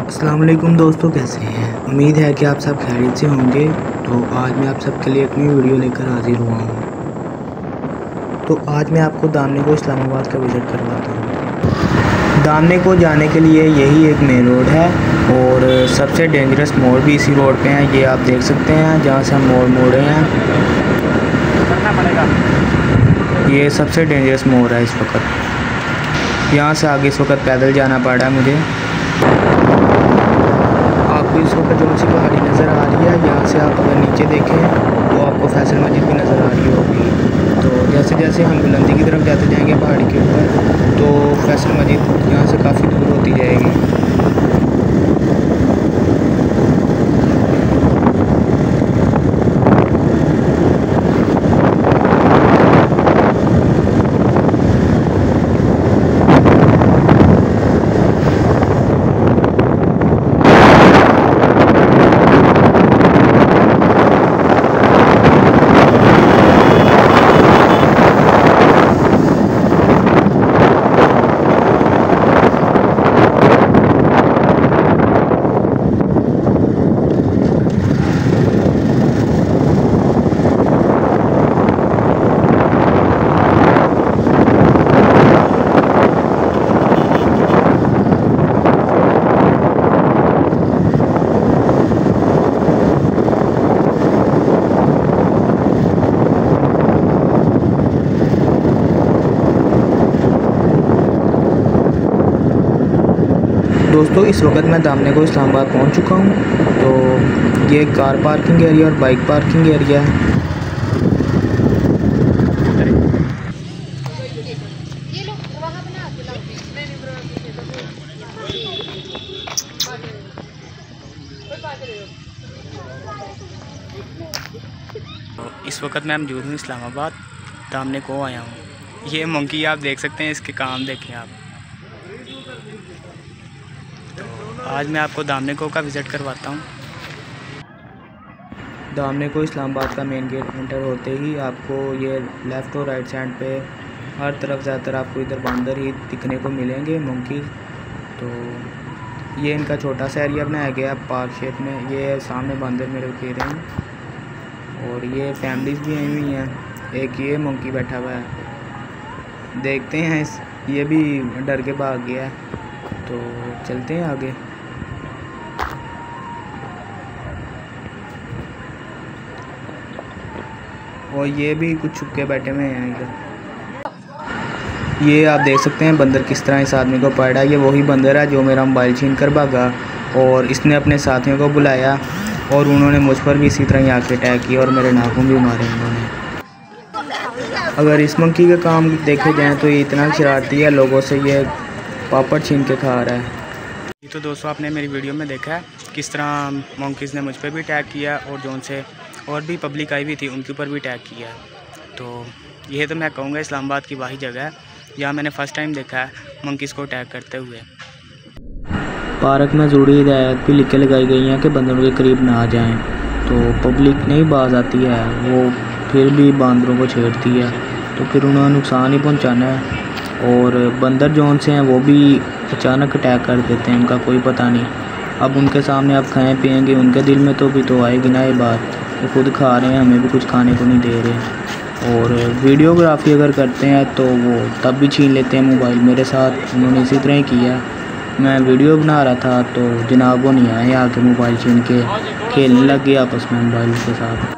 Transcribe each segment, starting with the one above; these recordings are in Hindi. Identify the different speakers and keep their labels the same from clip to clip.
Speaker 1: अस्सलाम वालेकुम दोस्तों, कैसे हैं। उम्मीद है कि आप सब खैरियत से होंगे। तो आज मैं आप सबके लिए एक नई वीडियो लेकर हाजिर हुआ हूँ। तो आज मैं आपको दामनी को इस्लामाबाद का विज़िट करवाता हूँ। दामनी को जाने के लिए यही एक मेन रोड है और सबसे डेंजरस मोड़ भी इसी रोड पे हैं। ये आप देख सकते हैं जहाँ से हम मोड़े हैं, ये सबसे डेंजरस मोड़ है इस वक्त। यहाँ से आगे इस वक्त पैदल जाना पड़ रहा है मुझे। आपको इस वक्त जो सी पहाड़ी नज़र आ रही है, यहाँ से आप अगर नीचे देखें तो आपको फैसल मस्जिद भी नज़र आ रही होगी। तो जैसे जैसे हम बुलंदी की तरफ जाते जाएंगे पहाड़ी के ऊपर, तो फैसल मस्जिद यहाँ से काफ़ी दूर होती जाएगी। दोस्तों, इस वक्त मैं दामनी को इस्लामाबाद पहुंच चुका हूं। तो ये कार पार्किंग एरिया और बाइक पार्किंग एरिया है। तो इस वक्त मैं मौजूद हूँ इस्लामाबाद, दामनी को आया हूँ। ये मंकी आप देख सकते हैं, इसके काम देखें आप। आज मैं आपको दामनी को का विज़िट करवाता हूँ। दामनी को इस्लामाबाद का मेन गेट एंटर होते ही आपको ये लेफ़्ट और राइट साइड पे हर तरफ ज़्यादातर आपको इधर बंदर ही दिखने को मिलेंगे, मंकी। तो ये इनका छोटा सा एरिया बनाया गया पार्क शेप में। ये सामने बंदर मेरे घेरे हैं और ये फैमिलीज़ भी आई हुई हैं। एक ये मंकी बैठा हुआ है, देखते हैं ये भी डर के भाग गया है। तो चलते हैं आगे। और ये भी कुछ छुप के बैठे हुए हैं इधर। ये आप देख सकते हैं बंदर किस तरह इस आदमी को पकड़ा। ये वही बंदर है जो मेरा मोबाइल छीन कर भागा और इसने अपने साथियों को बुलाया और उन्होंने मुझ पर भी इसी तरह ही आके अटैक किया और मेरे नाखून भी मारे उन्होंने। अगर इस मंकी के काम देखे जाएँ तो ये इतना शरारती है, लोगों से ये पापड़ छीन के खा रहा है। तो दोस्तों, आपने मेरी वीडियो में देखा है किस तरह मंकीज़ ने मुझ पर भी अटैक किया और जो उनसे और भी पब्लिक आई हुई थी उनके ऊपर भी अटैक किया। तो ये तो मैं कहूँगा इस्लामाबाद की वही जगह है जहाँ मैंने फ़र्स्ट टाइम देखा है मंकीज़ को अटैक करते हुए। पार्क में ज़रूरी हिदायत भी लिख के लगाई गई हैं कि बंदरों के करीब ना आ जाएं। तो पब्लिक नहीं बाज आती है, वो फिर भी बंदरों को छेड़ती है, तो फिर उन्हें नुकसान ही पहुँचाना है। और बंदर जौन से हैं वो भी अचानक अटैक कर देते हैं, उनका कोई पता नहीं। अब उनके सामने आप खाएँ पिएंगे, उनके दिल में तो भी तो आएगी ना ये बात। वो खुद खा रहे हैं, हमें भी कुछ खाने को नहीं दे रहे। और वीडियोग्राफी अगर करते हैं तो वो तब भी छीन लेते हैं मोबाइल। मेरे साथ उन्होंने इसी तरह ही किया। मैं वीडियो बना रहा था तो जनाब वो नहीं आए, आके मोबाइल छीन के खेलने लग गए आपस में मोबाइल के साथ।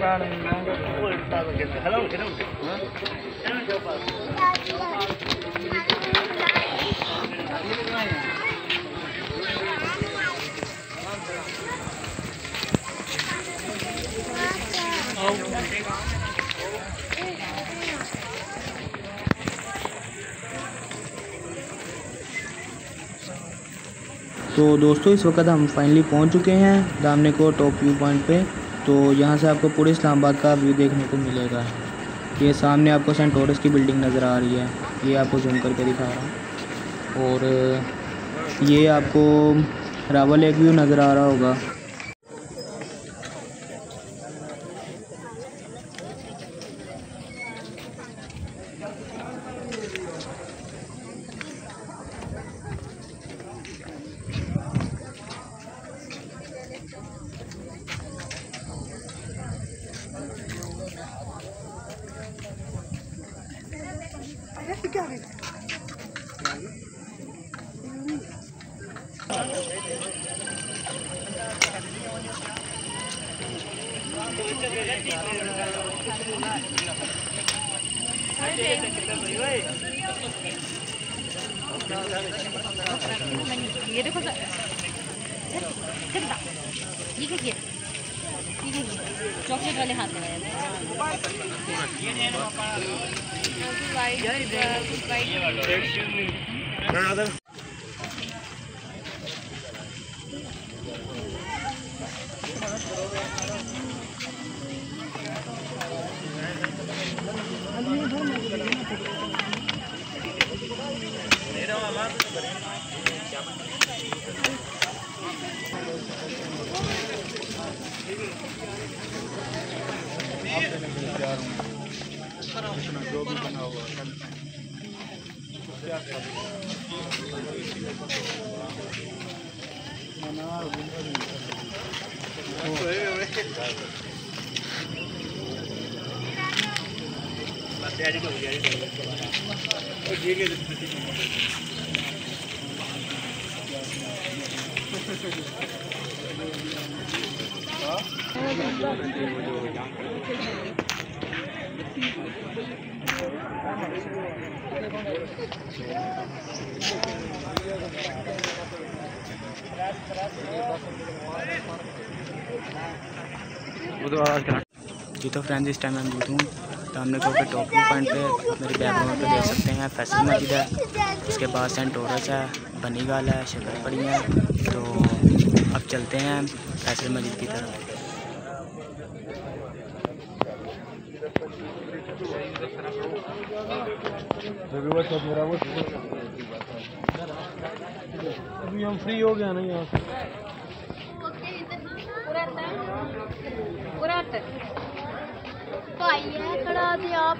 Speaker 1: तो दोस्तों इस वक्त हम फाइनली पहुंच चुके हैं दामने को टॉप व्यू पॉइंट पे। तो यहाँ से आपको पूरे इस्लामाबाद का व्यू देखने को मिलेगा। ये सामने आपको सेंट टॉरस की बिल्डिंग नज़र आ रही है, ये आपको जूम करके दिखा रहा हूँ। और ये आपको रावल लेक व्यू नज़र आ रहा होगा।
Speaker 2: ये देखो सर, ये चॉकलेट वाले हाथ में
Speaker 3: जो भी बना हुआ क्या
Speaker 1: जी तो फ्रेंड्स इस टाइम मैं मौजूद हूँ सामने को पे टॉप व्यू पॉइंट पे। मेरे बैकग्राउंड पे देख सकते हैं फैसल मस्जिद है, उसके बाद सेंट टॉरस है, बनीगाल है, शकरपड़ी है। तो अब चलते हैं फैसल मस्जिद की तरफ।
Speaker 3: अभी हम फ्री हो गया ना यहाँ से।
Speaker 2: तो आइए खड़ा थे आप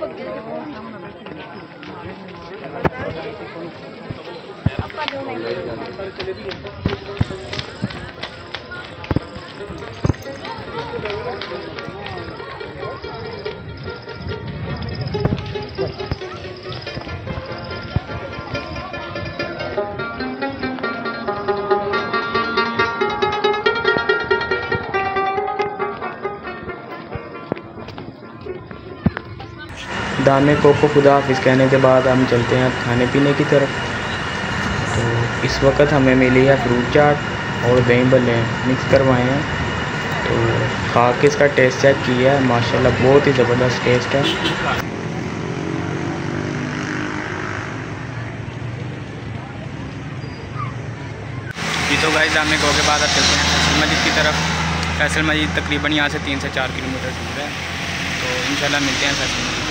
Speaker 1: दाने को खुदा हाफिज़ कहने के बाद हम चलते हैं खाने पीने की तरफ। तो इस वक्त हमें मिली है फ्रूट चाट और दही भल्ले मिक्स करवाए हैं। तो खा के इसका टेस्ट चेक किया है, माशाल्लाह बहुत ही ज़बरदस्त टेस्ट है। जी तो गाइस दाने को के बाद अब चलते हैं फैसल मस्जिद की तरफ। फैसल मस्जिद तकरीबन यहाँ से 3 से 4 किलोमीटर दूर है। तो इंशाल्लाह मिलते हैं फैसल मस्जिद।